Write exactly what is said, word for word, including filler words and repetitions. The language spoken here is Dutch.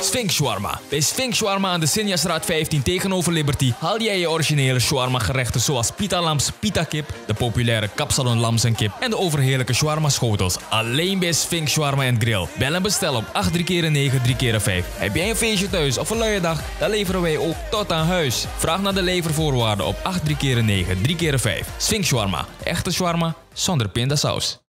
Sphinx Shawarma. Bij Sphinx Shawarma aan de Sinjasstraat vijftien tegenover Liberty haal jij je originele shawarma gerechten zoals pita lams, pita kip, de populaire kapsalon lams en kip en de overheerlijke shawarma schotels. Alleen bij Sphinx Shawarma en Grill. Bel en bestel op acht drie keer negen drie keer vijf. Heb jij een feestje thuis of een luie dag? Dan leveren wij ook tot aan huis. Vraag naar de levervoorwaarden op acht drie keer negen drie keer vijf. Sphinx Shawarma. Echte shawarma zonder pindasaus.